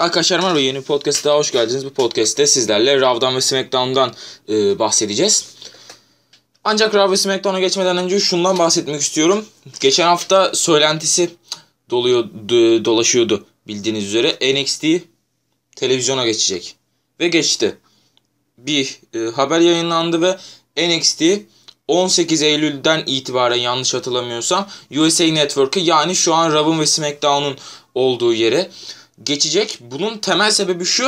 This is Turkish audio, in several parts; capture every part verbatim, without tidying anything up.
Arkadaşlar merhaba, yeni bir podcast'a daha hoş geldiniz. Bu podcast'te sizlerle Raw'dan ve SmackDown'dan e, bahsedeceğiz. Ancak Raw ve SmackDown'a geçmeden önce şundan bahsetmek istiyorum. Geçen hafta söylentisi doluyor, do, dolaşıyordu bildiğiniz üzere. N X T televizyona geçecek. Ve geçti. Bir e, haber yayınlandı ve N X T on sekiz Eylül'den itibaren, yanlış hatırlamıyorsam, U S A Network'e, yani şu an Raw'ın ve SmackDown'un olduğu yere geçecek. Bunun temel sebebi şu: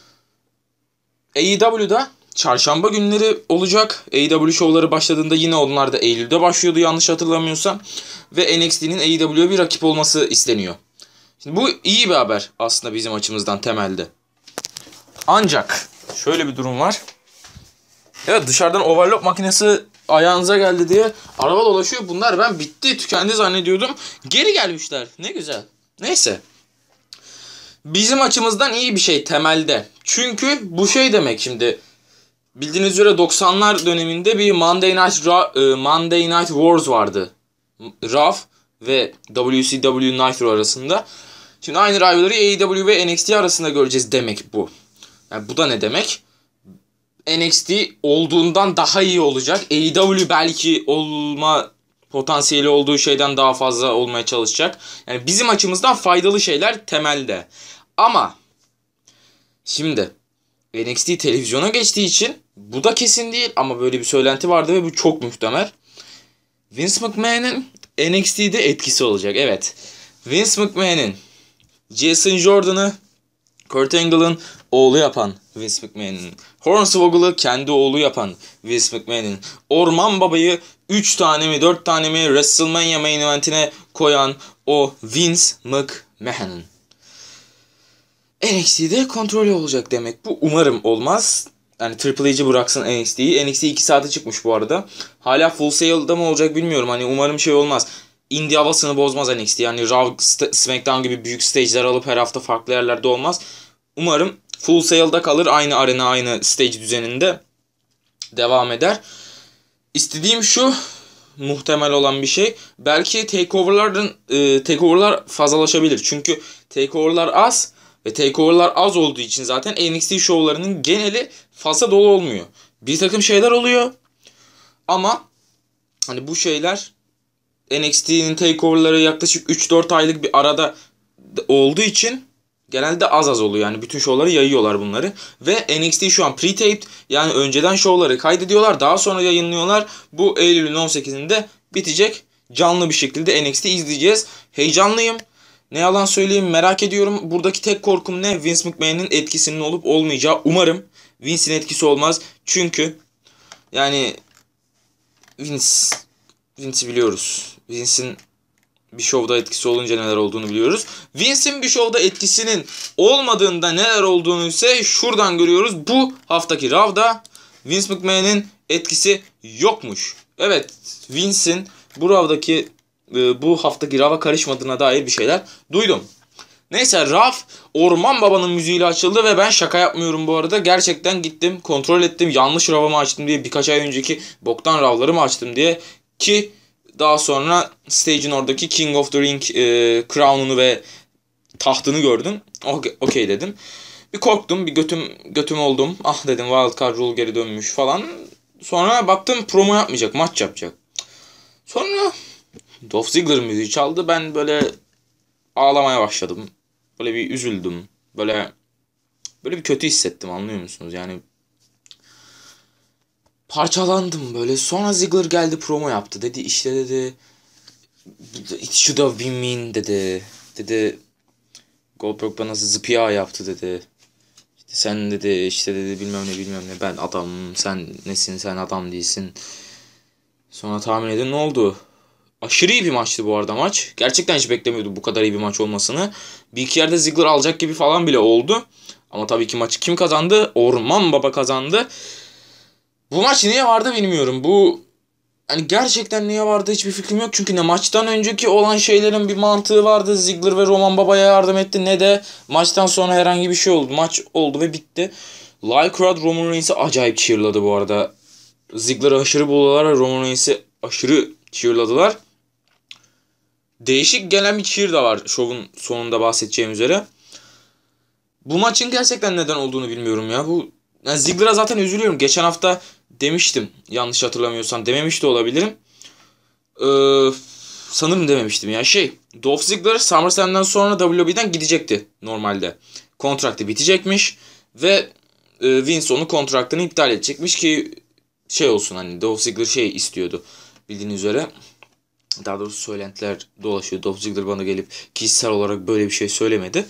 A E W'da çarşamba günleri olacak. A E W şovları başladığında yine onlar da Eylül'de başlıyordu yanlış hatırlamıyorsam. Ve N X T'nin A E W'ye bir rakip olması isteniyor. Şimdi bu iyi bir haber aslında bizim açımızdan temelde. Ancak şöyle bir durum var. Evet, dışarıdan overlock makinesi ayağınıza geldi diye araba dolaşıyor. Bunlar ben bitti, tükendi zannediyordum. Geri gelmişler. Ne güzel. Neyse. Bizim açımızdan iyi bir şey temelde. Çünkü bu şey demek şimdi. Bildiğiniz üzere doksanlar döneminde bir Monday Night Ra- Monday Night Wars vardı. Raw ve W C W Nitro arasında. Şimdi aynı rivalry A E W ve N X T arasında göreceğiz demek bu. Yani bu da ne demek? N X T olduğundan daha iyi olacak. A E W belki olma potansiyeli olduğu şeyden daha fazla olmaya çalışacak. Yani bizim açımızdan faydalı şeyler temelde. Ama şimdi N X T televizyona geçtiği için bu da kesin değil ama böyle bir söylenti vardı ve bu çok muhtemel. Vince McMahon'ın N X T'de etkisi olacak. Evet. Vince McMahon'ın Jason Jordan'ı Kurt Angle'ın oğlu yapan Vince McMahon'ın, Hornswoggle'ı kendi oğlu yapan Vince McMahon'ın, Orman Baba'yı üç tane mi dört tane mi WrestleMania main eventine koyan o Vince McMahon'ın N X T'de kontrolü olacak demek bu. Umarım olmaz. Yani Triple H'ci bıraksın N X T'yi. N X T iki saate çıkmış bu arada. Hala Full Sail'da mı olacak bilmiyorum. Hani umarım şey olmaz. Indie havasını bozmaz N X T. Yani Raw, SmackDown gibi büyük stage'ler alıp her hafta farklı yerlerde olmaz. Umarım Full Sail'da kalır. Aynı arena, aynı stage düzeninde devam eder. İstediğim şu, muhtemel olan bir şey. Belki takeover'ların e, takeover'lar fazlalaşabilir. Çünkü takeover'lar az ve takeover'lar az olduğu için zaten N X T şovlarının geneli fazla dolu olmuyor. Bir takım şeyler oluyor ama hani bu şeyler N X T'nin takeover'ları yaklaşık üç dört aylık bir arada olduğu için genelde az az oluyor. Yani bütün şovları yayıyorlar bunları. Ve N X T şu an pre-taped, yani önceden şovları kaydediyorlar, daha sonra yayınlıyorlar. Bu Eylül'ün on sekizinde bitecek. Canlı bir şekilde N X T izleyeceğiz. Heyecanlıyım. Ne yalan söyleyeyim, merak ediyorum. Buradaki tek korkum ne? Vince McMahon'ın etkisinin olup olmayacağı. Umarım Vince'in etkisi olmaz. Çünkü yani Vince Vince'i biliyoruz. Vince'in bir şovda etkisi olunca neler olduğunu biliyoruz. Vince'in bir şovda etkisinin olmadığında neler olduğunu ise şuradan görüyoruz. Bu haftaki Raw'da Vince McMahon'ın etkisi yokmuş. Evet, Vince'in bu Raw'daki bu haftaki Raw'a karışmadığına dair bir şeyler duydum. Neyse, Raw Orman Baba'nın müziğiyle açıldı ve ben şaka yapmıyorum bu arada. Gerçekten gittim, kontrol ettim. Yanlış Raw'ımı açtım diye, birkaç ay önceki boktan Raw'ları mı açtım diye, ki daha sonra stage'in oradaki King of the Ring e, crown'unu ve tahtını gördüm. Okey okay dedim. Bir korktum, bir götüm götüm oldum. Ah dedim, Wildcard Rule geri dönmüş falan. Sonra baktım promo yapmayacak, maç yapacak. Sonra Dolph Ziggler müziği çaldı. Ben böyle ağlamaya başladım. Böyle bir üzüldüm. Böyle böyle bir kötü hissettim, anlıyor musunuz? Yani parçalandım böyle. Sonra Ziggler geldi, promo yaptı. Dedi işte dedi it should have been mean dedi. Dedi Goldberg bana zıpıya yaptı dedi. İşte sen dedi işte dedi bilmem ne bilmem ne, ben adamım, sen nesin, sen adam değilsin. Sonra tahmin edin ne oldu? Aşırı iyi bir maçtı bu arada maç. Gerçekten hiç beklemiyordum bu kadar iyi bir maç olmasını. Bir iki yerde Ziggler alacak gibi falan bile oldu. Ama tabii ki maçı kim kazandı? Orman Baba kazandı. Bu maç niye vardı bilmiyorum. Bu hani gerçekten niye vardı hiçbir fikrim yok. Çünkü ne maçtan önceki olan şeylerin bir mantığı vardı. Ziggler ve Roman Baba'ya yardım etti, ne de maçtan sonra herhangi bir şey oldu. Maç oldu ve bitti. Live Crowd Roman Reigns'i acayip cheerladı bu arada. Ziggler'ı aşırı buldular ve Roman Reigns'i aşırı cheerladılar. Değişik gelen bir cheer de var şovun sonunda bahsedeceğim üzere. bu maçın gerçekten neden olduğunu bilmiyorum ya. Bu yani Ziggler'a zaten üzülüyorum. Geçen hafta demiştim. Yanlış hatırlamıyorsam dememiş de olabilirim. Ee, sanırım dememiştim ya. Şey, Dolph Ziggler SummerSlam'dan sonra W W E'den gidecekti normalde. Kontraktı bitecekmiş ve e, Vince onun kontraktını iptal edecekmiş ki şey olsun, hani Dolph Ziggler şey istiyordu bildiğiniz üzere. Daha doğrusu söylentiler dolaşıyor. Dolph Ziggler bana gelip kişisel olarak böyle bir şey söylemedi.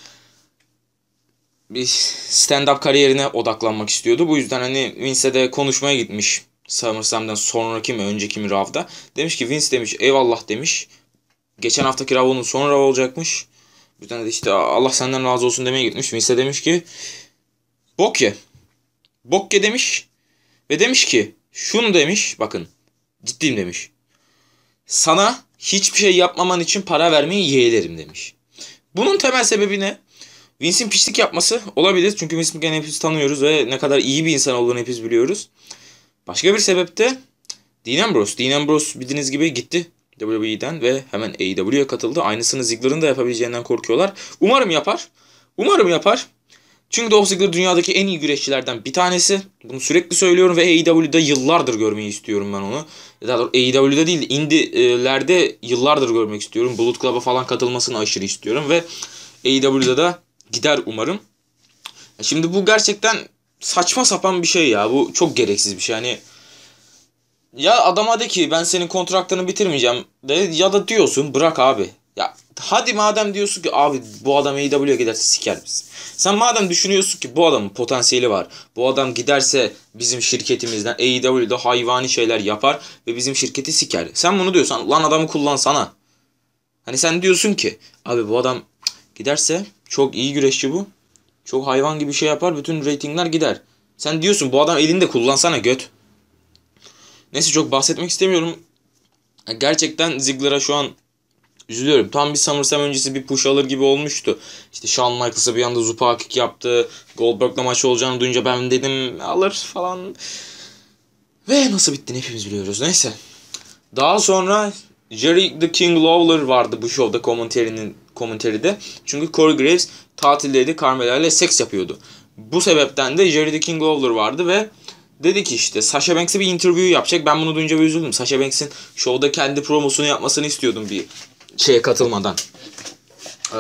Bir stand-up kariyerine odaklanmak istiyordu. Bu yüzden hani Vince'e de konuşmaya gitmiş. SummerSlam'dan sonraki mi önceki mi Raw'da. Demiş ki Vince demiş eyvallah demiş. Geçen haftaki Raw onun son Raw olacakmış. Bir tane de işte Allah senden razı olsun demeye gitmiş. Vince demiş ki bok ye. Bok ye demiş. Ve demiş ki şunu demiş, bakın ciddiyim demiş. Sana hiçbir şey yapmaman için para vermeyi yeğlerim demiş. Bunun temel sebebi ne? Vince'in piçlik yapması olabilir. Çünkü Vince McMahon'ı hepimiz tanıyoruz ve ne kadar iyi bir insan olduğunu hepimiz biliyoruz. Başka bir sebep de Dean Ambrose. Dean Ambrose bildiğiniz gibi gitti W W E'den ve hemen A E W'ye katıldı. Aynısını Ziggler'ın da yapabileceğinden korkuyorlar. Umarım yapar. Umarım yapar. Çünkü Dolph Ziggler dünyadaki en iyi güreşçilerden bir tanesi. Bunu sürekli söylüyorum ve A E W'de yıllardır görmeyi istiyorum ben onu. Daha doğrusu A E W'de değil, indie'lerde yıllardır görmek istiyorum. Bullet Club'a falan katılmasını aşırı istiyorum ve A E W'de de gider umarım. Şimdi bu gerçekten saçma sapan bir şey ya. Bu çok gereksiz bir şey. Yani ya adama de ki ben senin kontraktını bitirmeyeceğim de, ya da diyorsun bırak abi. Ya hadi madem diyorsun ki abi bu adam A E W'ye giderse siker misin? Sen madem düşünüyorsun ki bu adamın potansiyeli var. Bu adam giderse bizim şirketimizden A E W'de hayvani şeyler yapar ve bizim şirketi siker. Sen bunu diyorsan lan adamı kullansana. Hani sen diyorsun ki abi bu adam giderse çok iyi güreşçi bu. Çok hayvan gibi şey yapar. Bütün reytingler gider. Sen diyorsun bu adam elinde kullansana göt. Neyse çok bahsetmek istemiyorum. Gerçekten Ziggler'a şu an üzülüyorum. Tam bir SummerSlam öncesi bir push alır gibi olmuştu. İşte Shawn Michaels'a bir anda Zupa kick yaptı. Goldberg'la maç olacağını duyunca ben dedim alır falan. Ve nasıl bittiğini hepimiz biliyoruz. Neyse. Daha sonra Jerry the King Lawler vardı bu şovda komenterinin komenteride. Çünkü Corey Graves tatildeydi. Carmella ile seks yapıyordu. Bu sebepten de Jerry the King Lawler vardı ve dedi ki işte Sasha Banks'e bir interview yapacak. Ben bunu duyunca bir üzüldüm. Sasha Banks'in şovda kendi promosunu yapmasını istiyordum bir şeye katılmadan. Ee,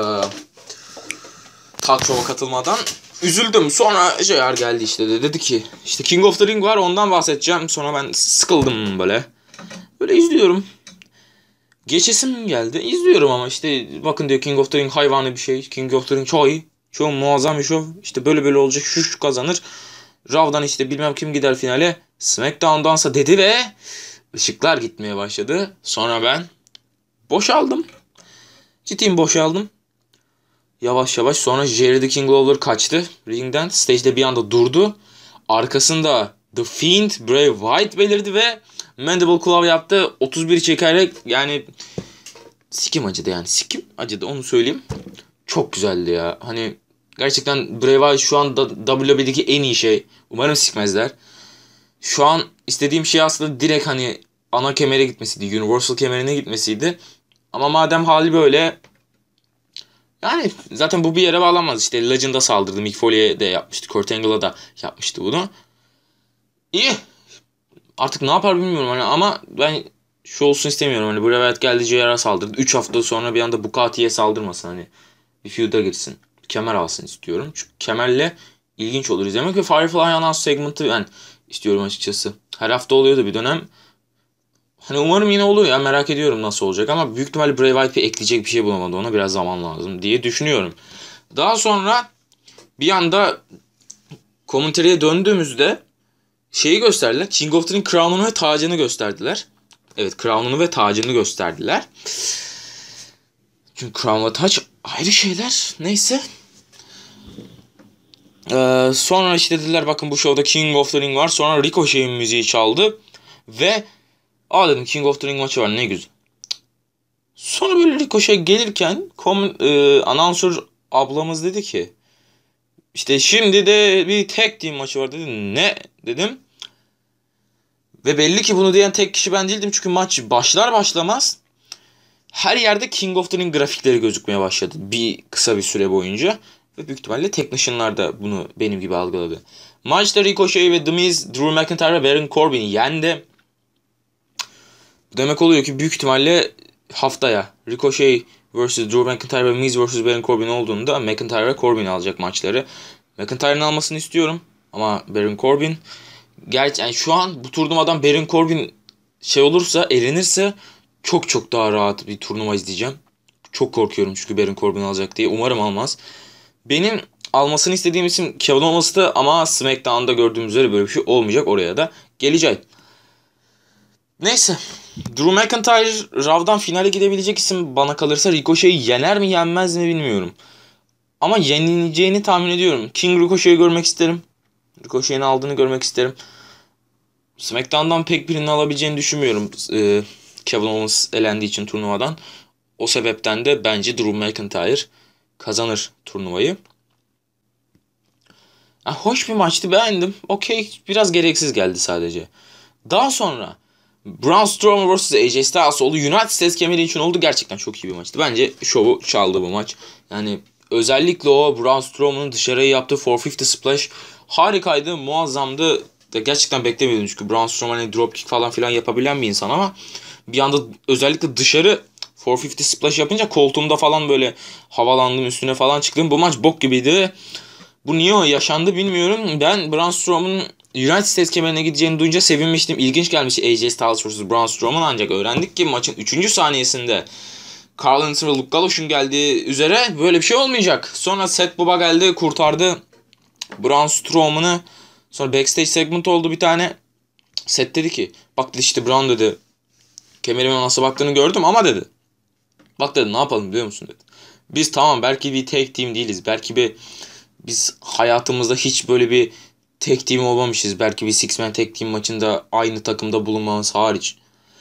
talk show'a katılmadan. Üzüldüm. Sonra J R geldi işte de. Dedi ki işte King of the Ring var, ondan bahsedeceğim. Sonra ben sıkıldım böyle. Böyle izliyorum. Geçesim geldi. İzliyorum ama işte bakın diyor King of the Ring hayvanı bir şey. King of the Ring çok iyi. Çok muazzam bir şov. İşte böyle böyle olacak. Şu şu kazanır. Raw'dan işte bilmem kim gider finale. SmackDown'dansa dedi ve ışıklar gitmeye başladı. Sonra ben boşaldım. Ciddiyim boşaldım. Yavaş yavaş sonra Jerry the King Lawler kaçtı ringden. Stage'de bir anda durdu. Arkasında The Fiend Bray Wyatt belirdi ve Mandible Claw yaptı. otuz bir çekerek yani sikim acıdı yani. Sikim acıdı onu söyleyeyim. Çok güzeldi ya. Hani gerçekten Bray Wyatt şu an W W E'deki en iyi şey. Umarım sikmezler. Şu an istediğim şey aslında direkt hani ana kemere gitmesiydi. Universal kemerine gitmesiydi. Ama madem hali böyle, yani zaten bu bir yere bağlanmaz. İşte Legend'a saldırdı. Mick Foley'e de yapmıştı. Kurt Angle'a da yapmıştı bunu. İyi. Artık ne yapar bilmiyorum hani, ama ben şu olsun istemiyorum. Hani Bray Wyatt geldi J R'a saldırdı. üç hafta sonra bir anda Bukati'ye saldırmasın, hani bir feud'a girsin. Kemer alsın istiyorum. Çünkü kemerle ilginç olur izlemek ve Firefly announce segment'ı ben istiyorum açıkçası. Her hafta oluyordu bir dönem. Hani umarım yine olur ya, merak ediyorum nasıl olacak ama büyük ihtimalle Bray Wyatt bir ekleyecek bir şey bulamadı, ona biraz zaman lazım diye düşünüyorum. Daha sonra bir anda komenteriye döndüğümüzde şeyi gösterdiler. King of the Ring crown'unu ve tacını gösterdiler. Evet, crown'unu ve tacını gösterdiler. Çünkü crown ve taç ayrı şeyler. Neyse. Ee, sonra işte dediler bakın bu şovda King of the Ring var. Sonra Ricochet'in müziği çaldı. Ve aa dedim King of the Ring maçı var, ne güzel. Sonra böyle Ricochet gelirken kom, e, announcer ablamız dedi ki işte şimdi de bir tag team maçı var dedi. Ne dedim. Ve belli ki bunu diyen tek kişi ben değildim. Çünkü maç başlar başlamaz her yerde King of the Ring grafikleri gözükmeye başladı. Bir kısa bir süre boyunca. Ve büyük ihtimalle Technician'lar da bunu benim gibi algıladı. Maçta Ricochet ve The Miz, Drew McIntyre ve Baron Corbin'i yendi. Demek oluyor ki büyük ihtimalle haftaya Ricochet vs. Drew McIntyre ve Miz vs. Baron Corbin olduğunda McIntyre ve Corbin alacak maçları. McIntyre'ın almasını istiyorum ama Baron Corbin, gerçi yani şu an bu turnuvadan Baron Corbin şey olursa, elenirse çok çok daha rahat bir turnuva izleyeceğim. Çok korkuyorum çünkü Baron Corbin alacak diye. Umarım almaz. Benim almasını istediğim isim Kevin Owens'tı ama SmackDown'da gördüğümüz üzere böyle bir şey olmayacak. Oraya da geleceğim. Neyse. Drew McIntyre Raw'dan finale gidebilecek isim bana kalırsa. Ricochet'i yener mi yenmez mi bilmiyorum. Ama yenileceğini tahmin ediyorum. King Ricochet'i görmek isterim. Ricochet'in aldığını görmek isterim. SmackDown'dan pek birini alabileceğini düşünmüyorum. Ee, Kevin Owens elendiği için turnuvadan. O sebepten de bence Drew McIntyre kazanır turnuvayı. Ha, hoş bir maçtı, beğendim. Okey, biraz gereksiz geldi sadece. Daha sonra Braun Strowman vs. A J Styles oldu. United States kemeri için oldu. Gerçekten çok iyi bir maçtı. Bence şovu çaldı bu maç. Yani özellikle o Braun Strowman'ın dışarıya yaptığı four fifty splash harikaydı, muazzamdı. Gerçekten beklemiyordum çünkü Braun Strowman hani dropkick falan filan yapabilen bir insan ama bir anda özellikle dışarı four fifty splash yapınca koltuğumda falan böyle havalandım, üstüne falan çıktım. Bu maç bok gibiydi. Bu niye yaşandı bilmiyorum. Ben Braun Strowman'ın United States kemerine gideceğini duyunca sevinmiştim. İlginç gelmişti A J Styles vs. Braun Strowman, ancak öğrendik ki maçın üçüncü saniyesinde Carl Anderson ve Luke Gallows geldiği üzere böyle bir şey olmayacak. Sonra Seth Baba geldi, kurtardı Braun Strowman'ı. Sonra backstage segment oldu bir tane. Seth dedi ki, bak dedi işte Braun dedi, kemerime nasıl baktığını gördüm ama dedi, bak dedi ne yapalım biliyor musun dedi. Biz tamam belki bir tag team değiliz. Belki bir biz hayatımızda hiç böyle bir tek team olmamışız. Belki bir six man tek team maçında aynı takımda bulunmamız hariç.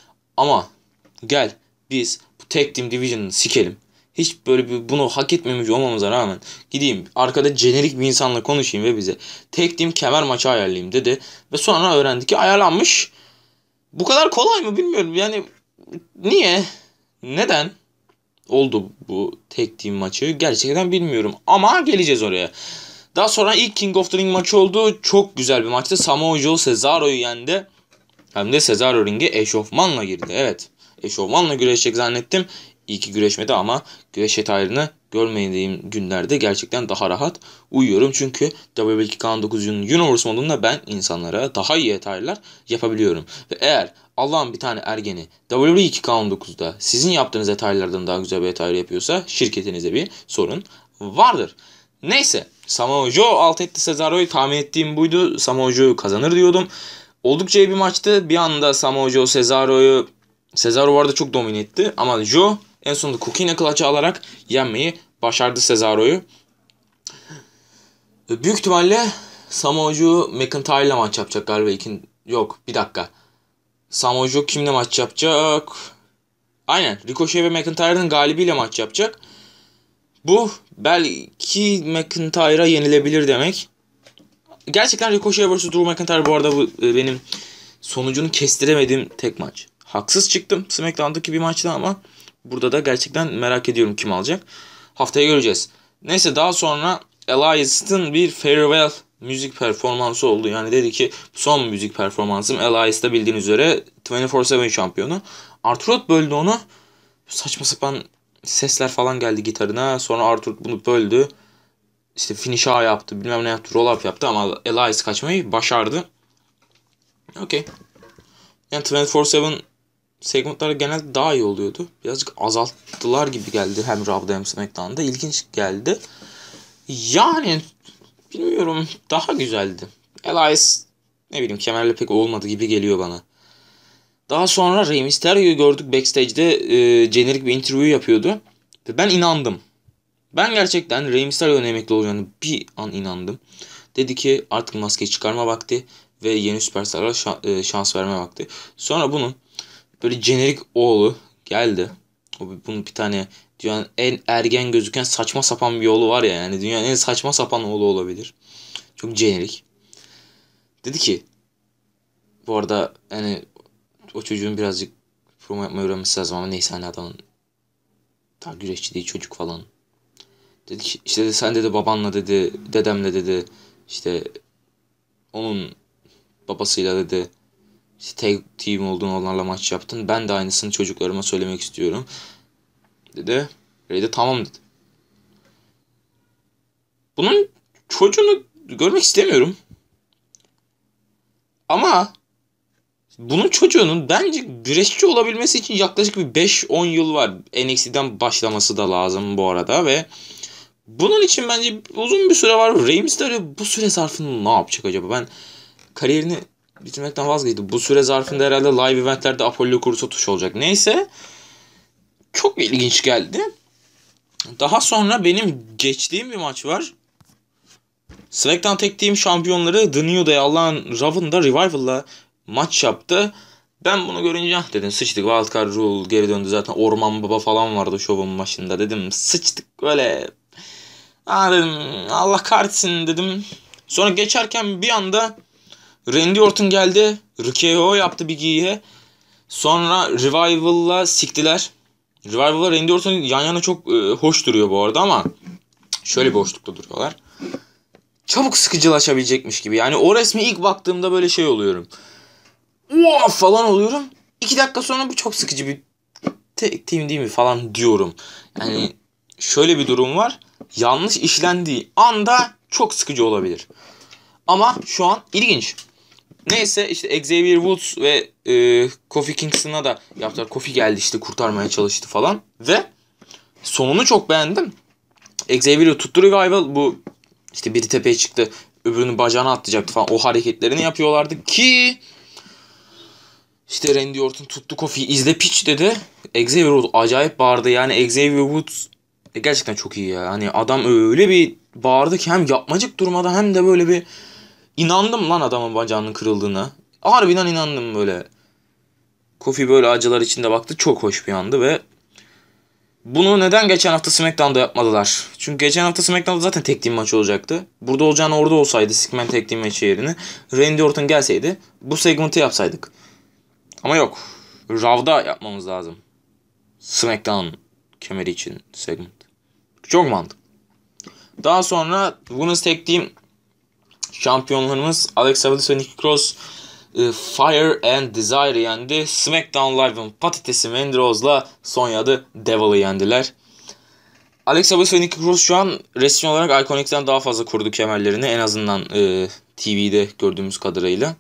Ama gel biz bu tek team division'ını sikelim. Hiç böyle bir bunu hak etmemiş olmamıza rağmen gideyim arkada jenerik bir insanla konuşayım ve bize tek team kemer maçı ayarlayayım dedi. Ve sonra öğrendik ki ayarlanmış. Bu kadar kolay mı bilmiyorum. Yani niye? Neden oldu bu tek team maçı? Gerçekten bilmiyorum. Ama geleceğiz oraya. Daha sonra ilk King of the Ring maçı oldu. Çok güzel bir maçtı. Samoa Joe Cesaro'yu yendi. Hem de Cesaro ringe eşofmanla girdi. Evet. Eşofmanla güreşecek zannettim. İyi ki güreşmedi ama güreş etire'ını görmediğim günlerde gerçekten daha rahat uyuyorum. Çünkü W W E iki K on dokuzun Universe modunda ben insanlara daha iyi etire'lar yapabiliyorum. Ve eğer Allah'ın bir tane ergeni W W E iki K on dokuzda sizin yaptığınız etire'lardan daha güzel bir etire yapıyorsa şirketinizde bir sorun vardır. Neyse, Samoa Joe alt etti Cesaro'yu, tahmin ettiğim buydu. Samoa Joe kazanır diyordum. Oldukça iyi bir maçtı. Bir anda Samoa Joe Cesaro'yu, Cesaro vardı çok domine etti ama Joe en sonunda Coquina Clutch'ı alarak yenmeyi başardı Cesaro'yu. Büyük ihtimalle Samoa Joe McIntyre'la maç yapacak galiba. İkin... Yok bir dakika. Samoa Joe kimle maç yapacak? Aynen, Ricochet ve McIntyre'ın galibiyle maç yapacak. Bu belki McIntyre'a yenilebilir demek. Gerçekten Ricochet vs. Drew McIntyre bu arada bu benim sonucunu kestiremediğim tek maç. Haksız çıktım SmackDown'daki bir maçta ama burada da gerçekten merak ediyorum kim alacak. Haftaya göreceğiz. Neyse, daha sonra Elias'ın bir farewell müzik performansı oldu. Yani dedi ki son müzik performansım. Elias da bildiğiniz üzere yirmi dört yedi şampiyonu. Arthur böldü onu. Saçma sapan sesler falan geldi gitarına. Sonra Arthur bunu böldü. İşte finish A yaptı, bilmem ne yaptı, roll up yaptı ama Elias kaçmayı başardı. Okey. Yani yirmi dört yedi segmentları genelde daha iyi oluyordu. Birazcık azalttılar gibi geldi hem Raw'da hem SmackDown'da. İlginç geldi. Yani bilmiyorum, daha güzeldi. Elias ne bileyim kemerle pek olmadı gibi geliyor bana. Daha sonra Rey Mysterio'yu gördük backstage'de e, jenerik bir interview yapıyordu. Ve ben inandım. Ben gerçekten Rey Mysterio'nun emekli olacağını bir an inandım. Dedi ki artık maskeyi çıkarma vakti ve yeni süperstarlara şans verme vakti. Sonra bunun böyle jenerik oğlu geldi. Bunun bir tane dünyanın en ergen gözüken saçma sapan bir oğlu var ya. Yani dünyanın en saçma sapan oğlu olabilir. Çok jenerik. Dedi ki bu arada hani o çocuğun birazcık promo yapmayı öğrenmesi lazım ama neyse, hani adamın daha güreşçi değil çocuk falan. Dedi ki işte dedi, sen dedi babanla dedi, dedemle dedi, işte onun babasıyla dedi işte tag team olduğunu onlarla maç yaptın. Ben de aynısını çocuklarıma söylemek istiyorum dedi. Ray de tamam dedi. Bunun çocuğunu görmek istemiyorum. Ama bunun çocuğunun bence güreşçi olabilmesi için yaklaşık bir beş on yıl var. N X T'den başlaması da lazım bu arada ve bunun için bence uzun bir süre var. Rey Mysterio bu süre zarfında ne yapacak acaba? Ben kariyerini bitirmekten vazgeçtim. Bu süre zarfında herhalde live eventlerde Apollo Crews tuş olacak. Neyse. Çok ilginç geldi. Daha sonra benim geçtiğim bir maç var. SmackDown Tag Team şampiyonları The New Day Allah'ın Rav'ında Revival'la maç yaptı. Ben bunu görünce ah dedim sıçtık. Wildcard Rule geri döndü zaten. Orman Baba falan vardı şovun başında. Dedim sıçtık böyle. Aa dedim Allah kahretsin dedim. Sonra geçerken bir anda Randy Orton geldi. R K O yaptı Big E'ye. Sonra Revival'la siktiler. Revival'la Randy Orton yan yana çok e, hoş duruyor bu arada ama şöyle bir hoşlukta duruyorlar. Çabuk sıkıcılaşabilecekmiş gibi. Yani o resme ilk baktığımda böyle şey oluyorum. Oha falan oluyorum. İki dakika sonra bu çok sıkıcı bir te- team değil mi falan diyorum. Yani şöyle bir durum var. Yanlış işlendiği anda çok sıkıcı olabilir. Ama şu an ilginç. Neyse işte Xavier Woods ve e, Kofi Kingston'a da yaptılar. Kofi geldi işte kurtarmaya çalıştı falan. Ve sonunu çok beğendim. Xavier'i tuttu Revival. Bu işte biri tepeye çıktı. Öbürünün bacağına atlayacaktı falan. O hareketlerini yapıyorlardı ki işte Randy Orton tuttu Kofi'yi izle piç dedi. Xavier Woods acayip bağırdı. Yani Xavier Woods gerçekten çok iyi ya. Hani adam öyle bir bağırdı ki hem yapmacık durmadan hem de böyle bir İnandım lan adamın bacağının kırıldığına. Harbiden inandım böyle. Kofi böyle acılar içinde baktı. Çok hoş bir andı ve bunu neden geçen hafta SmackDown'da yapmadılar? Çünkü geçen hafta SmackDown'da zaten tek team maçı olacaktı. Burada olacağını orada olsaydı Six-Man tek team maçı yerine Randy Orton gelseydi bu segmenti yapsaydık. Ama yok. Raw'da yapmamız lazım. SmackDown kemeri için segment. Çok mantıklı. Daha sonra Women's Tag Team şampiyonlarımız Alexa Bliss ve Nikki Cross e, Fire and Desire yendi. SmackDown Live'ın patatesi Mandy Rose'la Sonya'da Devil'ı yendiler. Alexa Bliss ve Nikki Cross şu an resmi olarak Iconic'ten daha fazla korudu kemerlerini. En azından e, T V'de gördüğümüz kadarıyla.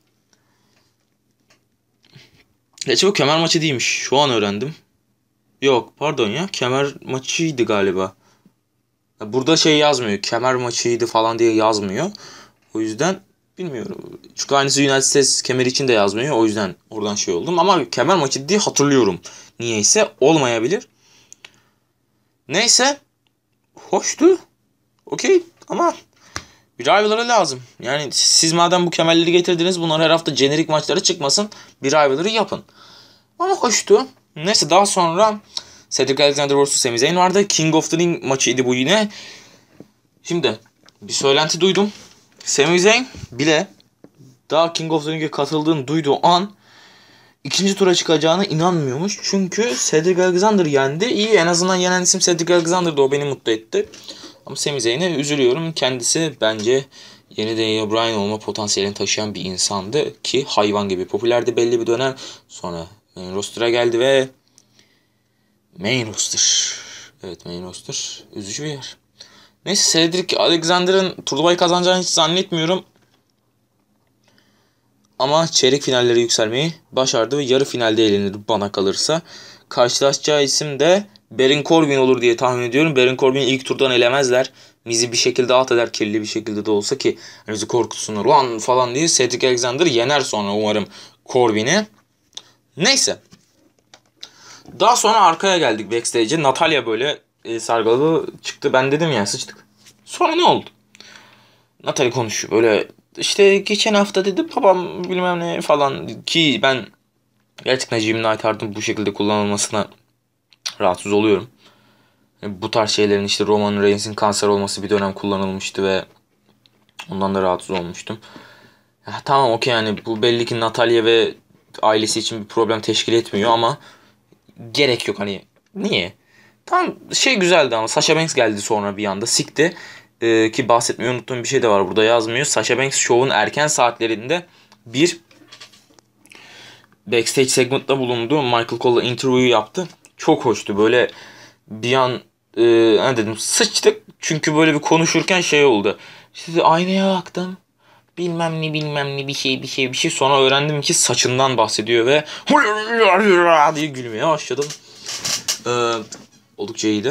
Gerçi bu kemer maçı değilmiş. Şu an öğrendim. Yok pardon ya. Kemer maçıydı galiba. Burada şey yazmıyor. Kemer maçıydı falan diye yazmıyor. O yüzden bilmiyorum. Çünkü aynısı United States kemer için de yazmıyor. O yüzden oradan şey oldum. Ama kemer maçı diye hatırlıyorum. Niyeyse olmayabilir. Neyse. Hoştu. Okey. Ama bir rivalry lazım. Yani siz madem bu kemerleri getirdiniz bunlar her hafta jenerik maçlara çıkmasın. Bir rivalry yapın. Ama hoştu. Neyse daha sonra Cedric Alexander versus Sami Zayn vardı. King of the Ring maçıydı bu yine. Şimdi bir söylenti duydum. Sami Zayn bile daha King of the Ring'e katıldığını duyduğu an ikinci tura çıkacağına inanmıyormuş. Çünkü Cedric Alexander yendi. İyi en azından yenen isim Cedric Alexander'dı. O beni mutlu etti. Ama Sami Zayn'e üzülüyorum. Kendisi bence yeni Daniel Bryan olma potansiyelini taşıyan bir insandı. Ki hayvan gibi popülerdi belli bir dönem. Sonra main roster'a geldi ve main roster. Evet main roster. Üzücü bir yer. Neyse Cedric Alexander'ın turnuvayı kazanacağını hiç zannetmiyorum. Ama çeyrek finallere yükselmeyi başardı ve yarı finalde elenir bana kalırsa. Karşılaşacağı isim de Baron Corbin olur diye tahmin ediyorum. Baron Corbin'i ilk turdan elemezler. Miz'i bir şekilde alt eder kirli bir şekilde de olsa ki hani bizi korkutsunlar ulan falan diye Cedric Alexander yener sonra umarım Corbin'i. Neyse. Daha sonra arkaya geldik backstage'e. Natalya böyle e, sargılı çıktı. Ben dedim ya sıçtık. Sonra ne oldu? Natalya konuşuyor böyle işte geçen hafta dedi babam bilmem ne falan ki ben gerçekten Jim Neidhart'ın bu şekilde kullanılmasına rahatsız oluyorum. Yani bu tarz şeylerin işte Roman Reigns'in kanser olması bir dönem kullanılmıştı ve ondan da rahatsız olmuştum. Ya, tamam okey yani bu belli ki Natalya ve ailesi için bir problem teşkil etmiyor ama gerek yok hani niye? Tam şey güzeldi ama Sasha Banks geldi sonra bir anda sikti. Ee, ki bahsetmeyi unuttuğum bir şey de var, burada yazmıyor. Sasha Banks şovun erken saatlerinde bir backstage segmentta bulundu. Michael Cole'la interview yaptı. Çok hoştu. Böyle bir an e, ne dedim, sıçtık. Çünkü böyle bir konuşurken şey oldu. İşte aynaya baktım. Bilmem ne bilmem ne bir şey bir şey bir şey. Sonra öğrendim ki saçından bahsediyor ve diye gülmeye başladım. Ee, oldukça iyiydi.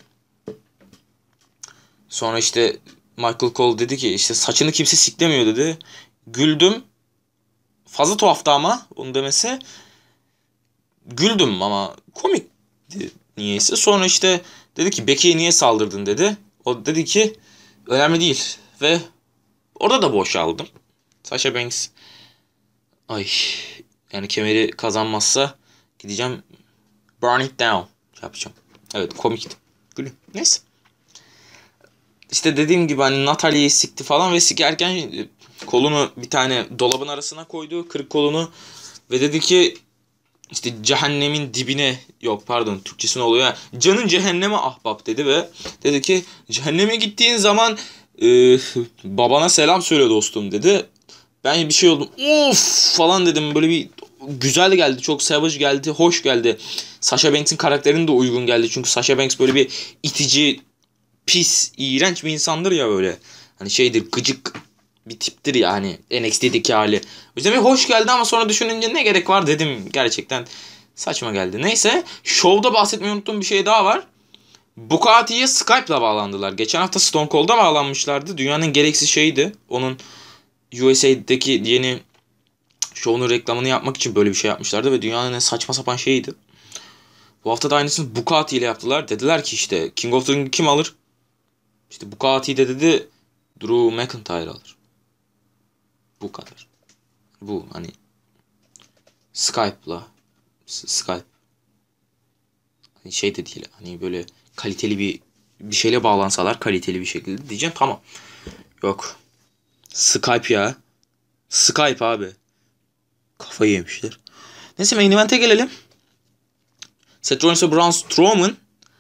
Sonra işte Michael Cole dedi ki işte saçını kimse siklemiyor dedi. Güldüm. Fazla tuhaftı ama onu demesi. Güldüm ama komik niyeyse. Sonra işte dedi ki Becky'ye niye saldırdın dedi. O dedi ki önemli değil. Ve orada da boşaldım. Sasha Banks ay yani kemeri kazanmazsa gideceğim burn it down yapacağım. Evet, komikti. Gülüm. Neyse. İşte dediğim gibi hani Natalia'yı sikti falan ve sikerken kolunu bir tane dolabın arasına koydu. Kırık kolunu. Ve dedi ki işte cehennemin dibine, yok pardon Türkçesi ne oluyor ya, canın cehenneme ahbap dedi ve dedi ki cehenneme gittiğin zaman e, babana selam söyle dostum dedi. Ben bir şey oldum, of falan dedim, böyle bir güzel geldi, çok savage geldi, hoş geldi. Sasha Banks'in karakterine de uygun geldi çünkü Sasha Banks böyle bir itici, pis, iğrenç bir insandır ya, böyle hani şeydir, gıcık bir tiptir ya hani N X T'deki hali. O yüzden bir hoş geldi ama sonra düşününce ne gerek var dedim, gerçekten saçma geldi. Neyse, şovda bahsetmeyi unuttuğum bir şey daha var. Bukati'ye Skype'la bağlandılar. Geçen hafta Stone Cold'a bağlanmışlardı. Dünyanın gereksiz şeyiydi. Onun U S A'deki yeni şovunun reklamını yapmak için böyle bir şey yapmışlardı ve dünyanın en saçma sapan şeyiydi. Bu hafta da aynısını Bukati ile yaptılar. Dediler ki işte King of the Ring'i kim alır? İşte Bukati de dedi Drew McIntyre alır. Bu kadar. Bu hani Skype'la Skype hani şey de değil, hani böyle kaliteli bir bir şeyle bağlansalar kaliteli bir şekilde diyeceğim, tamam. Yok. Skype ya. Skype abi. Kafayı yemişler. Neyse, main event'e gelelim. Seth Rollins ve Braun Strowman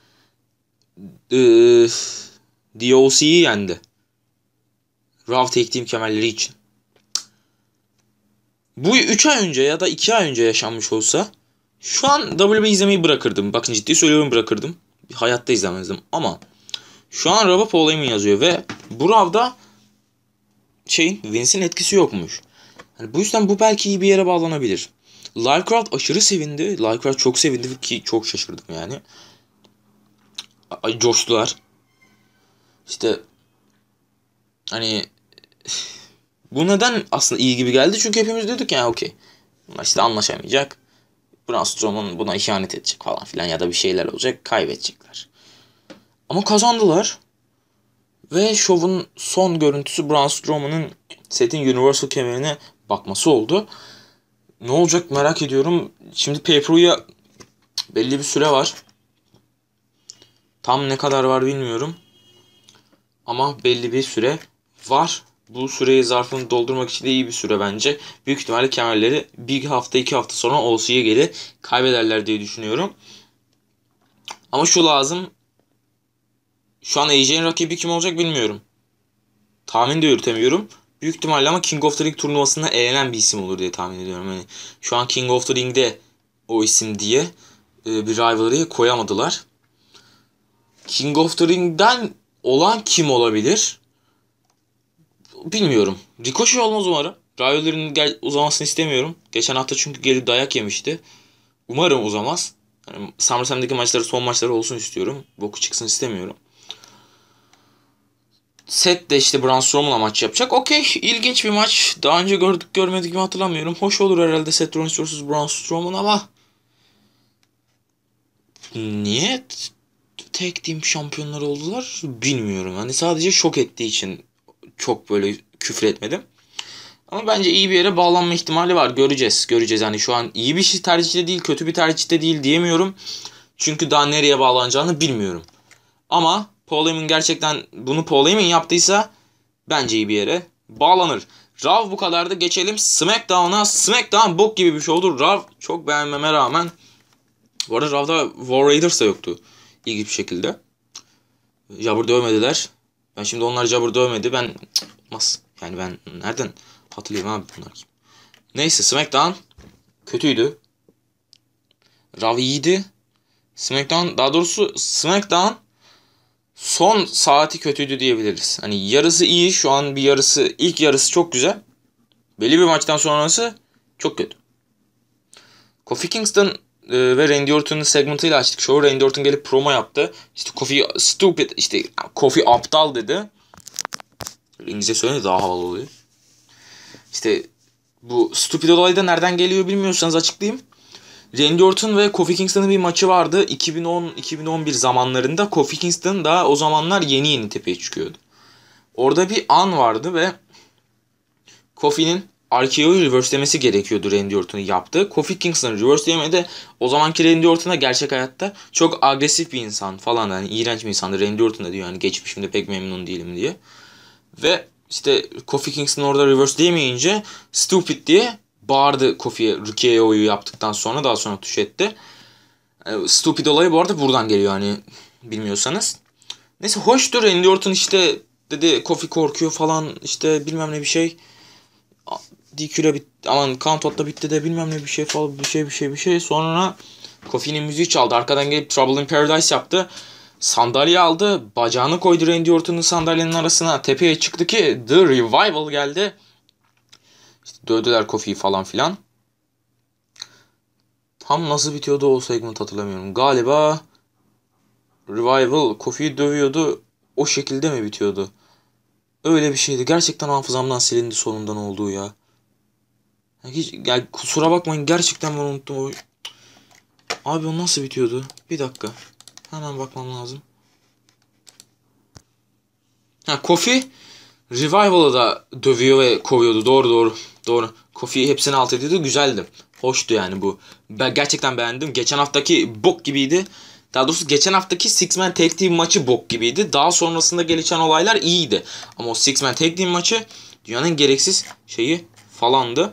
ee, D O C'yi yendi. Raw Tag Team kemerleri için. Bu üç ay önce ya da iki ay önce yaşanmış olsa şu an W W E izlemeyi bırakırdım. Bakın ciddi söylüyorum, bırakırdım. Hayatta izlemezdim ama şu an Raw'a Paul Heyman yazıyor ve bu Raw'da şeyin, Vince'in etkisi yokmuş. Yani bu yüzden bu belki iyi bir yere bağlanabilir. Live Crowd aşırı sevindi. Live Crowd çok sevindi ki çok şaşırdım yani. Ay, coştular. İşte hani bu neden aslında iyi gibi geldi? Çünkü hepimiz diyorduk ya okey. Bunlar işte anlaşamayacak. Braun Strowman buna ihanet edecek falan filan ya da bir şeyler olacak. Kaybedecekler. Ama kazandılar. Ve şovun son görüntüsü Braun Strowman'ın Seth'in Universal kemerine bakması oldu. Ne olacak merak ediyorum. Şimdi pay-per-view'ya belli bir süre var. Tam ne kadar var bilmiyorum. Ama belli bir süre var. Bu süreyi zarfını doldurmak için de iyi bir süre bence. Büyük ihtimalle kemerleri bir hafta iki hafta sonra O C'ye geri kaybederler diye düşünüyorum. Ama şu lazım. Şu an A J'nin rakibi kim olacak bilmiyorum. Tahmin de yürütemiyorum. Büyük ihtimalle ama King of the Ring turnuvasında eğlenen bir isim olur diye tahmin ediyorum. Yani şu an King of the Ring'de o isim diye bir rivalry koyamadılar. King of the Ring'den olan kim olabilir? Bilmiyorum. Ricochet olmaz umarım. Rivalry'nin gel- uzamasını istemiyorum. Geçen hafta çünkü gelip dayak yemişti. Umarım uzamaz. Yani SummerSlam'daki maçları son maçları olsun istiyorum. Boku çıksın istemiyorum. Seth de işte Braun Strowman'la maç yapacak. Okey, ilginç bir maç. Daha önce gördük görmedik mi hatırlamıyorum. Hoş olur herhalde Seth Rollins versus Braun Strowman ama niye tek team şampiyonları oldular bilmiyorum. Hani sadece şok ettiği için çok böyle küfür etmedim. Ama bence iyi bir yere bağlanma ihtimali var. Göreceğiz. Göreceğiz. Hani şu an iyi bir şey tercihte değil, kötü bir tercihte değil diyemiyorum. Çünkü daha nereye bağlanacağını bilmiyorum. Ama Paul Heyman gerçekten bunu Paul Heyman yaptıysa bence iyi bir yere bağlanır. Raw bu kadar da geçelim SmackDown'a. SmackDown bok gibi bir şey oldu. Raw çok beğenmeme rağmen, bu arada Raw'da War Raiders da yoktu. İlginç bir şekilde. Jabber dövmediler. Ben şimdi onlar Jabber dövmedi. Ben cık, olmaz. Yani ben nereden hatırlayayım abi bunlar kim? Neyse SmackDown kötüydü. Raw iyiydi. SmackDown daha doğrusu SmackDown son saati kötüydü diyebiliriz. Hani yarısı iyi. Şu an bir yarısı, ilk yarısı çok güzel. Belli bir maçtan sonrası çok kötü. Kofi Kingston e, ve Randy Orton'un segmentıyla açtık. Show Randy Orton gelip promo yaptı. İşte Kofi stupid, işte Kofi aptal dedi. İngilizce söyleyince daha havalı oluyor. İşte bu stupid olayı da nereden geliyor bilmiyorsanız açıklayayım. Randy Orton ve Kofi Kingston'ın bir maçı vardı. iki bin on iki bin on bir zamanlarında Kofi Kingston daha o zamanlar yeni yeni tepeye çıkıyordu. Orada bir an vardı ve Kofi'nin R K O'yu reverse'lemesi gerekiyordu Randy Orton'u yaptı. Kofi Kingston reverse'lemedi. O zamanki Randy Orton'a gerçek hayatta çok agresif bir insan falan, yani iğrenç bir insandı. Randy Orton da diyor yani geçmişimde pek memnun değilim diye. Ve işte Kofi Kingston orada reverse'leyemeyince stupid diye bağırdı Kofi'ye R K O'yu yaptıktan sonra, daha sonra tuş etti. Stupid olayı bu arada buradan geliyor hani bilmiyorsanız. Neyse hoştur, Randy Orton işte dedi Kofi korkuyor falan işte bilmem ne bir şey. D Q'le bitti, aman count out'la bitti de bilmem ne bir şey falan, bir şey bir şey bir şey. Sonra Kofi'nin müziği çaldı. Arkadan gelip Trouble in Paradise yaptı. Sandalye aldı. Bacağını koydu Randy Orton'un sandalyenin arasına. Tepeye çıktı ki The Revival geldi. İşte dövdüler Kofi'yi falan filan. Tam nasıl bitiyordu o segment hatırlamıyorum. Galiba Revival Kofi'yi dövüyordu. O şekilde mi bitiyordu? Öyle bir şeydi. Gerçekten hafızamdan silindi sonundan olduğu ya. Hiç, yani kusura bakmayın gerçekten ben unuttum o. Abi o nasıl bitiyordu? Bir dakika. Hemen bakmam lazım. Ha, Kofi Revival'ı da dövüyor ve kovuyordu. Doğru doğru. Doğru. Kofi hepsini alt ediyordu. Güzeldi. Hoştu yani bu. Ben gerçekten beğendim. Geçen haftaki bok gibiydi. Daha doğrusu geçen haftaki Six Man Tag Team maçı bok gibiydi. Daha sonrasında gelişen olaylar iyiydi. Ama o Six Man Tag Team maçı dünyanın gereksiz şeyi falandı.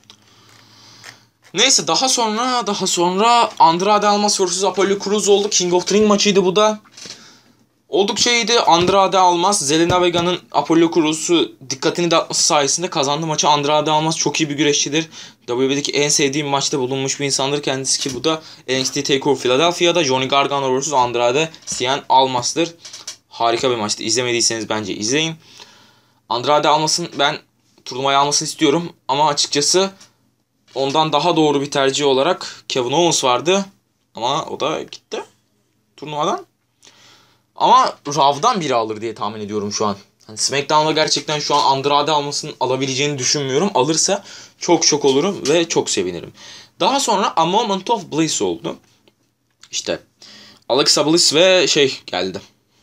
Neyse daha sonra daha sonra Andrade Almas vs Apollo Crews oldu. King of the Ring maçıydı bu da. Oldukça iyiydi. Andrade Almas, Zelina Vega'nın Apollo Crews'u dikkatini dağıtması sayesinde kazandı maçı. Andrade Almas çok iyi bir güreşçidir. W W E'deki en sevdiğim maçta bulunmuş bir insandır kendisi ki bu da N X T TakeOver Philadelphia'da Johnny Gargano vs Andrade Cien Almas'tır. Harika bir maçtı. İzlemediyseniz bence izleyin. Andrade Almas'ın ben turnuvayı almasını istiyorum ama açıkçası ondan daha doğru bir tercih olarak Kevin Owens vardı. Ama o da gitti turnuvadan. Ama Raw'dan biri alır diye tahmin ediyorum şu an. Yani SmackDown'da gerçekten şu an Andrade almasını alabileceğini düşünmüyorum. Alırsa çok şok olurum ve çok sevinirim. Daha sonra A Moment of Bliss oldu. İşte Alexa Bliss ve şey geldi.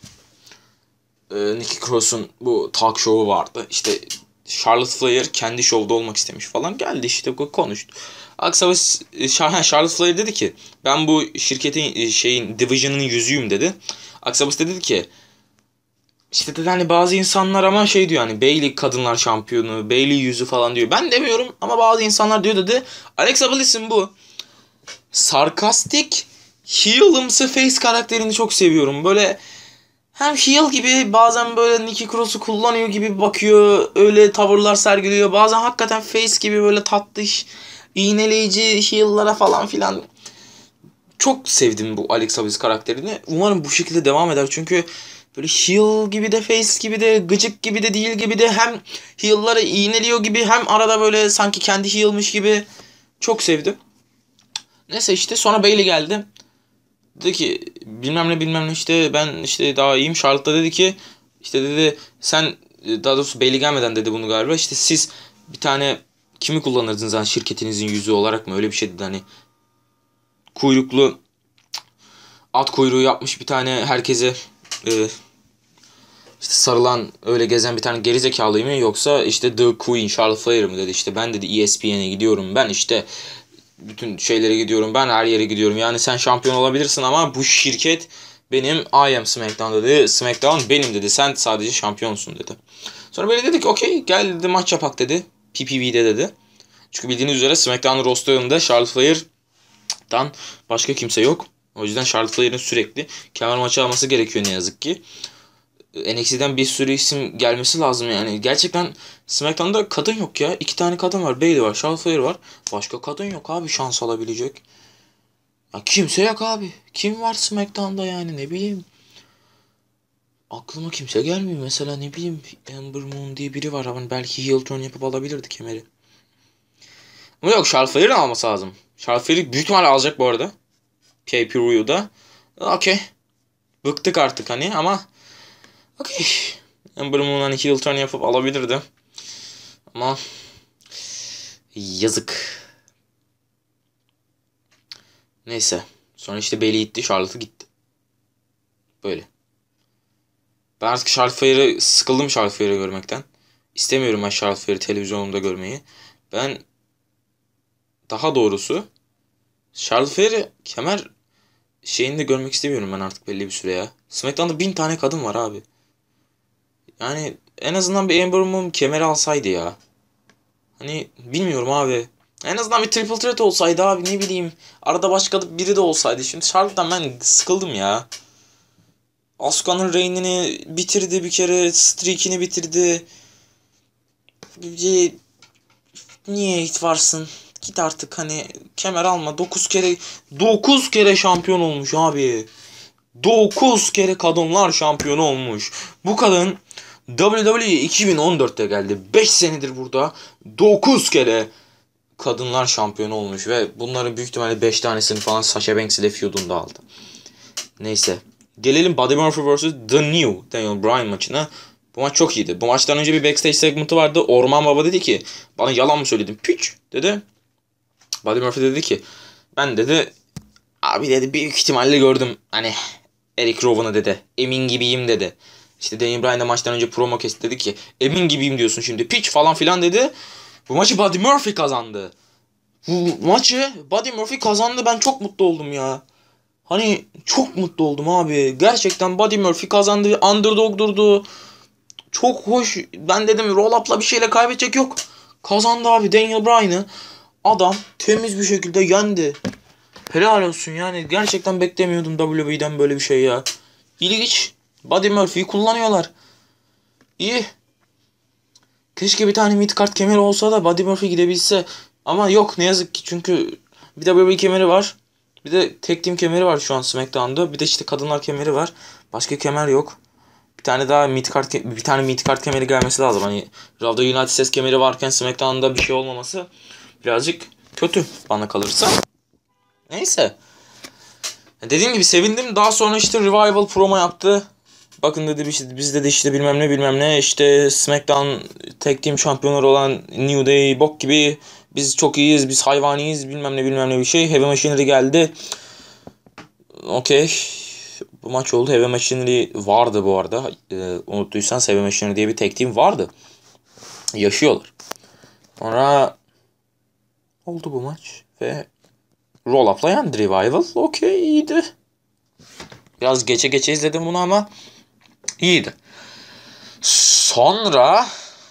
Ee, Nikki Cross'un bu talk show'u vardı. İşte Charlotte Flair kendi şovda olmak istemiş falan. Geldi işte konuştu. Alexa Bliss, Charlotte Flair dedi ki ben bu şirketin şeyin division'ın yüzüyüm dedi. Alexa Bliss dedi ki işte dedi hani bazı insanlar ama şey diyor hani Bayley kadınlar şampiyonu, Bayley yüzü falan diyor. Ben demiyorum ama bazı insanlar diyor dedi. Alexa Bliss'in bu sarkastik heel'ımsı face karakterini çok seviyorum. Böyle hem heel gibi bazen böyle Nikki Cross'u kullanıyor gibi bakıyor. Öyle tavırlar sergiliyor. Bazen hakikaten face gibi böyle tatlış, iğneleyici heel'lara falan filan. Çok sevdim bu Alexa Bliss karakterini. Umarım bu şekilde devam eder. Çünkü böyle heel gibi de face gibi de gıcık gibi de değil gibi de hem heel'lara iğneliyor gibi hem arada böyle sanki kendi heel'miş gibi. Çok sevdim. Neyse işte sonra Bayley geldi. Dedi ki bilmem ne bilmem ne işte ben işte daha iyiyim. Charlotte da dedi ki işte dedi sen daha doğrusu Bayley gelmeden dedi bunu galiba. İşte siz bir tane kimi kullanırdınız hani şirketinizin yüzü olarak mı öyle bir şey dedi hani. Kuyruklu at kuyruğu yapmış bir tane herkese e, işte sarılan öyle gezen bir tane gerizekalı mı yoksa işte The Queen Charlotte Flair mı dedi. İşte ben dedi E S P N'e gidiyorum ben işte bütün şeylere gidiyorum ben her yere gidiyorum yani sen şampiyon olabilirsin ama bu şirket benim I am SmackDown dedi. SmackDown benim dedi sen sadece şampiyonsun dedi. Sonra böyle dedik okey gel dedi maç yapak dedi P P V'de dedi. Çünkü bildiğiniz üzere SmackDown roster'ında Charlotte Flair'dan başka kimse yok. O yüzden Charlotte Flair'in sürekli kemer maçı alması gerekiyor ne yazık ki. N X T'den bir sürü isim gelmesi lazım yani. Gerçekten SmackDown'da kadın yok ya. İki tane kadın var. Bayley var, Charlotte Flair var. Başka kadın yok abi şans alabilecek. Ya kimse yok abi. Kim var SmackDown'da yani ne bileyim. Aklıma kimse gelmiyor. Mesela ne bileyim Ember Moon diye biri var. Ama belki heel turn yapıp alabilirdi kemeri. Ama yok, Charlotte Flair'in alması lazım. Charlotte Flair büyük ihtimalle alacak bu arada. Pay-per-view'da. Okey. Bıktık artık hani ama okey. Ember Moon hani heel turn yapıp alabilirdi. Ama yazık. Neyse. Sonra işte Bayley gitti. Charlotte'ı gitti. Böyle. Ben artık Charlotte Flair'i sıkıldım Charlotte Flair'i görmekten. İstemiyorum ben Charlotte Flair'i televizyonumda görmeyi. Ben daha doğrusu Charlotte Flair'i kemer şeyini de görmek istemiyorum ben artık belli bir süre ya. SmackDown'da bin tane kadın var abi. Yani en azından bir Ember Moon kemeri alsaydı ya. Hani bilmiyorum abi. En azından bir triple threat olsaydı abi, ne bileyim. Arada başka biri de olsaydı. Şimdi Charlotte'dan ben sıkıldım ya. Asuka'nın reign'ini bitirdi bir kere. Streak'ini bitirdi. Bir, niye hiç varsın? Git artık hani kemer alma. dokuz kere dokuz kere şampiyon olmuş abi. dokuz kere kadınlar şampiyonu olmuş. Bu kadın W W E iki bin on dörtte geldi. beş senedir burada. dokuz kere kadınlar şampiyonu olmuş ve bunların büyük ihtimalle beş tanesini falan Sasha Banks ile feud'unda aldı. Neyse. Gelelim Buddy Murphy versus. The New Daniel Bryan maçına. Bu maç çok iyiydi. Bu maçtan önce bir backstage segment'ı vardı. Orman Baba dedi ki bana yalan mı söyledin? Piç dedi. Buddy Murphy dedi ki ben dedi abi dedi büyük ihtimalle gördüm. Hani Eric Rowan'ı dedi. Emin gibiyim dedi. İşte Daniel Bryan da maçtan önce promo kesti, dedi ki emin gibiyim diyorsun şimdi piç falan filan dedi. Bu maçı Buddy Murphy kazandı. Bu maçı Buddy Murphy kazandı, ben çok mutlu oldum ya. Hani çok mutlu oldum abi. Gerçekten Buddy Murphy kazandı. Underdog durdu. Çok hoş. Ben dedim roll up'la bir şeyle kaybedecek yok. Kazandı abi Daniel Bryan'ı. Adam temiz bir şekilde yendi. Helal olsun yani. Gerçekten beklemiyordum W W E'den böyle bir şey ya. İlginç. Buddy Murphy'yi kullanıyorlar. İyi. Keşke bir tane mid-card kemeri olsa da Buddy Murphy gidebilse. Ama yok ne yazık ki, çünkü bir W W E kemeri var. Bir de tek team kemeri var şu an SmackDown'da. Bir de işte kadınlar kemeri var. Başka kemer yok. Bir tane daha mid-card bir tane mid-card kemeri gelmesi lazım. Hani Raw'da United States kemeri varken SmackDown'da bir şey olmaması birazcık kötü bana kalırsa. Neyse. Dediğim gibi sevindim. Daha sonra işte Revival promo yaptı. Bakın dedi işte, biz dedi işte bilmem ne bilmem ne işte SmackDown Tag Team şampiyonları olan New Day bok gibi, biz çok iyiyiz, biz hayvaniyiz bilmem ne bilmem ne bir şey. Heavy Machinery geldi. Okey. Bu maç oldu. Heavy Machinery vardı bu arada. Ee, unuttuysan Heavy Machinery diye bir tag team vardı. Yaşıyorlar. Sonra oldu bu maç ve roll up'la yendi Revival. Okey, iyiydi. Biraz geçe geçe izledim bunu ama iyiydi. Sonra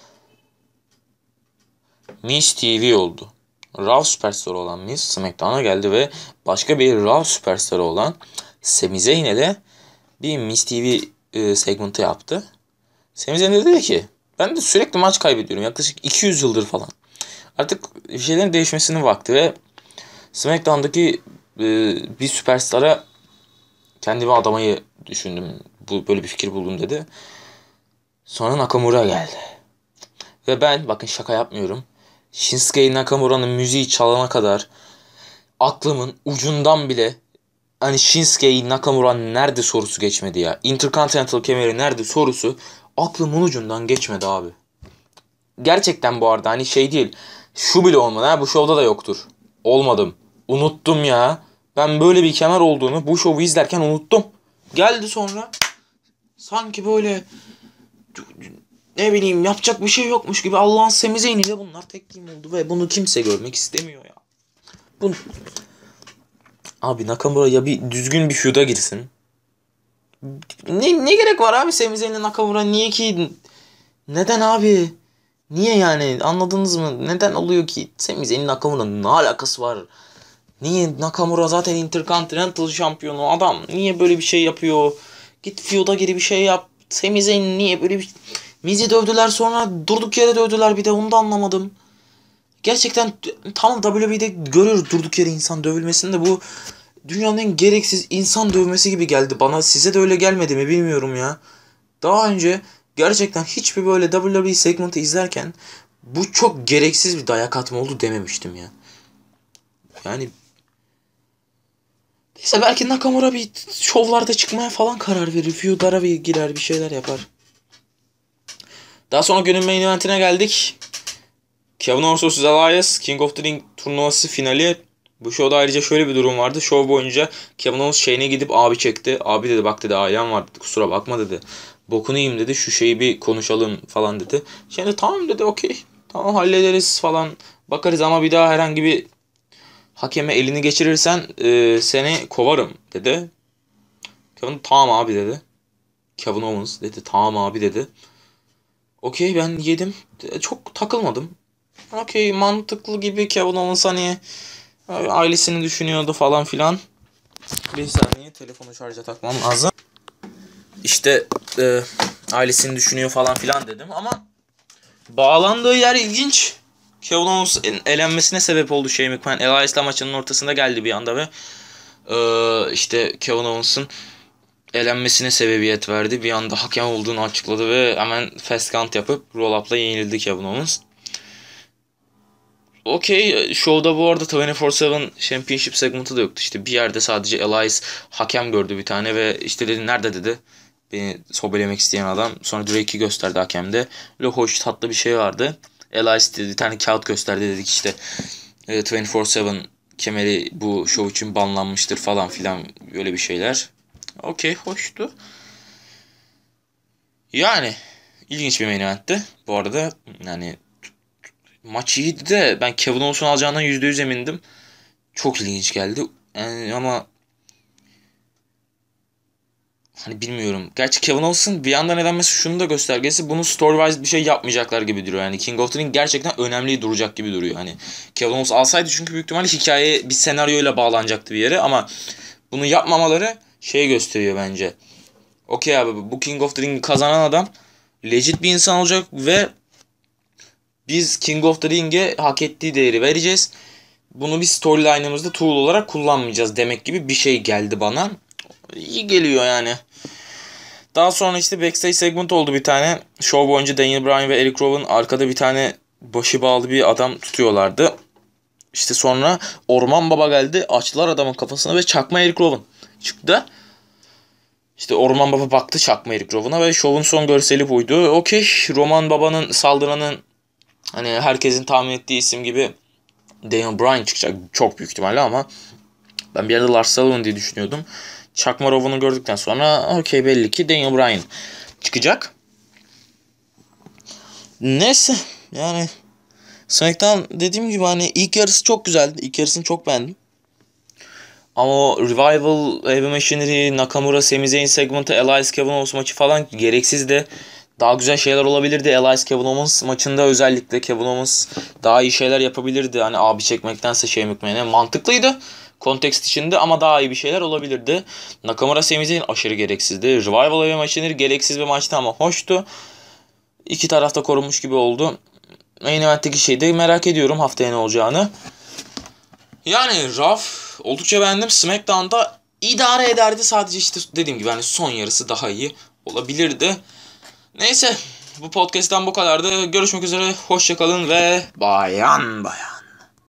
Miz T V oldu. Raw Superstar olan Miz SmackDown'a geldi ve başka bir Raw Superstar olan Sami Zayn ile bir Miz T V e, segmentı yaptı. Sami Zayn dedi ki ben de sürekli maç kaybediyorum. Yaklaşık iki yüz yıldır falan. Artık bir şeylerin değişmesinin vakti ve SmackDown'daki e, bir süperstara kendimi adamayı düşündüm. Bu böyle bir fikir buldum dedi. Sonra Nakamura geldi. Ve ben bakın şaka yapmıyorum. Shinsuke Nakamura'nın müziği çalana kadar aklımın ucundan bile hani Shinsuke Nakamura nerede sorusu geçmedi ya. Intercontinental kemeri nerede sorusu aklımın ucundan geçmedi abi. Gerçekten bu arada hani şey değil. Şu bile olmadı ha, bu şovda da yoktur. Olmadım. Unuttum ya. Ben böyle bir kemer olduğunu bu şovu izlerken unuttum. Geldi sonra. Sanki böyle ne bileyim yapacak bir şey yokmuş gibi Allah'ın Sami Zayn'iyle bunlar tek team oldu ve bunu kimse görmek istemiyor ya. Bu... Abi Nakamura ya bir düzgün bir feud'a girsin. Ne, ne gerek var abi Sami Zayn'le Nakamura, niye ki? Neden abi? Niye yani, anladınız mı? Neden oluyor ki? Sami Zayn'in Nakamura'nın ne alakası var? Niye Nakamura zaten Intercontinental şampiyonu adam niye böyle bir şey yapıyor? Git feud'a geri bir şey yap. Sami Zayn niye böyle bir... Miz'i dövdüler sonra durduk yere dövdüler bir de onu da anlamadım. Gerçekten tamam W W E'de görüyoruz durduk yere insan dövülmesini de bu dünyanın en gereksiz insan dövmesi gibi geldi bana. Size de öyle gelmedi mi bilmiyorum ya. Daha önce gerçekten hiçbir böyle W W E segmenti izlerken bu çok gereksiz bir dayak atma oldu dememiştim ya. Yani neyse belki Nakamura bir şovlarda çıkmaya falan karar verir. Feud'lara bir girer bir şeyler yapar. Daha sonra günün main eventine geldik. Kevin Owens vs Elias King of the Ring turnuvası finali. Bu show'da ayrıca şöyle bir durum vardı. Show boyunca Kevin Owens şeyine gidip abi çekti. Abi dedi bak dedi ailem var dedi. Kusura bakma dedi. Bokunu yiyeyim dedi. Şu şeyi bir konuşalım falan dedi. Şimdi tamam dedi okey. Tamam hallederiz falan. Bakarız ama bir daha herhangi bir hakeme elini geçirirsen e, seni kovarım dedi. Kevin tamam abi dedi. Kevin Owens dedi tamam abi dedi. Okey ben yedim. Çok takılmadım. Okey mantıklı gibi Kevin Owens hani ailesini düşünüyordu falan filan. Bir saniye telefonu şarja takmam lazım. İşte e, ailesini düşünüyor falan filan dedim ama bağlandığı yer ilginç. Kevin Owens'ın elenmesine sebep oldu Shane McMahon. Elias'la maçının ortasında geldi bir anda ve e, işte Kevin Owens'ın elenmesine sebebiyet verdi. Bir anda hakem olduğunu açıkladı ve hemen fast count yapıp roll-up'la yenildi Kevin Owens. Okey, show'da bu arada yirmi dört yedi Championship segment'ı da yoktu. İşte bir yerde sadece Elias hakem gördü bir tane ve işte dedi nerede dedi. Beni sobelemek isteyen adam. Sonra Drake'i gösterdi hakemde. Böyle hoş tatlı bir şey vardı. Elias dedi bir tane kağıt gösterdi dedik işte yirmi dört yedi kemeri bu show için banlanmıştır falan filan böyle bir şeyler. Okey hoştu. Yani ilginç bir main eventti. Bu arada yani maç iyiydi de ben Kevin Owens'un alacağından yüzde yüz emindim. Çok ilginç geldi. Yani ama hani bilmiyorum. Gerçi Kevin Owens'ın bir yandan elenmesi şunun da göstergesi. Bunu story-wise bir şey yapmayacaklar gibi duruyor. Yani King of the Ring gerçekten önemli duracak gibi duruyor. Hani Kevin Owens alsaydı çünkü büyük ihtimalle hikaye bir senaryoyla bağlanacaktı bir yere ama bunu yapmamaları şey gösteriyor bence. Okey abi bu King of the Ring'i kazanan adam legit bir insan olacak ve biz King of the Ring'e hak ettiği değeri vereceğiz. Bunu bir storyline'ımızda tool olarak kullanmayacağız demek gibi bir şey geldi bana. İyi geliyor yani. Daha sonra işte backstage segment oldu bir tane. Show boyunca Daniel Bryan ve Eric Rowan arkada bir tane başı bağlı bir adam tutuyorlardı. İşte sonra Orman Baba geldi. Açtılar adamın kafasına ve çakma Eric Rowan çıktı. İşte Orman Baba baktı çakma Eric Rowan'a ve şovun son görseli buydu. Okey, Roman Baba'nın saldıranın hani herkesin tahmin ettiği isim gibi Daniel Bryan çıkacak çok büyük ihtimalle ama ben bir yerde Lars Sullivan diye düşünüyordum. Çakma Rowan'ı gördükten sonra okey belli ki Daniel Bryan çıkacak. Neyse yani SmackDown dediğim gibi hani ilk yarısı çok güzeldi. İlk yarısını çok beğendim. Ama o Revival, Heavy Machinery, Nakamura, Sami Zayn segmentı, Elias Kevin Owens maçı falan gereksizdi. Daha güzel şeyler olabilirdi. Elias Kevin Owens maçında özellikle Kevin Owens daha iyi şeyler yapabilirdi. Hani abi çekmektense şey mükmene mantıklıydı. Kontekst içinde ama daha iyi bir şeyler olabilirdi. Nakamura Sami Zayn aşırı gereksizdi. Revival Heavy Machinery gereksiz bir maçtı ama hoştu. İki tarafta korunmuş gibi oldu. Main event'teki şeyi de merak ediyorum haftaya ne olacağını. Yani Raw oldukça beğendim. SmackDown'da idare ederdi. Sadece işte dediğim gibi hani son yarısı daha iyi olabilirdi. Neyse bu podcast'tan bu kadardı. Görüşmek üzere. Hoşçakalın ve bayan bayan.